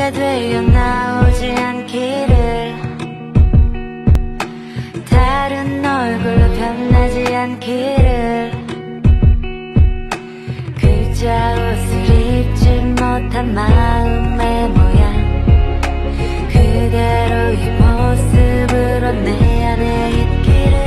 내가 되어 나오지 않기를, 다른 얼굴로 변하지 않기를, 그저 옷을 입지 못한 마음의 모양 그대로 이 모습으로 내 안에 있기를.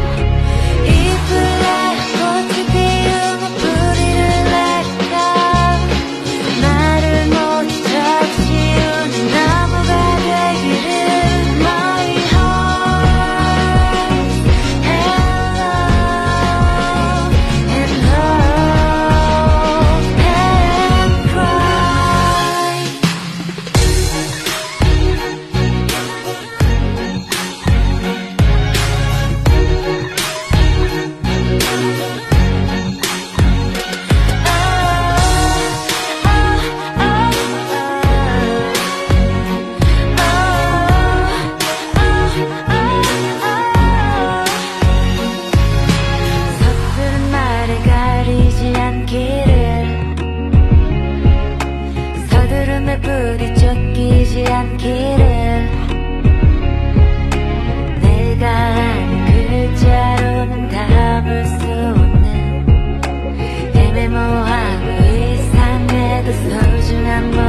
서두름에 부딪혀 끼지 않기를, 내가 아는 글자로는 담을 수 없는 애매모호하고 이상해도 소중한